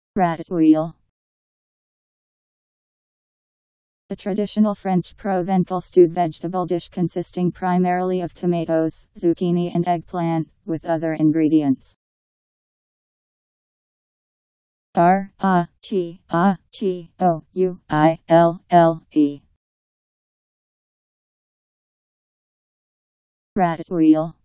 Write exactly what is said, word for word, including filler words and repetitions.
Ratatouille. A traditional French Provençal stewed vegetable dish consisting primarily of tomatoes, zucchini and eggplant, with other ingredients. R A T A T O U I L L E. Ratatouille.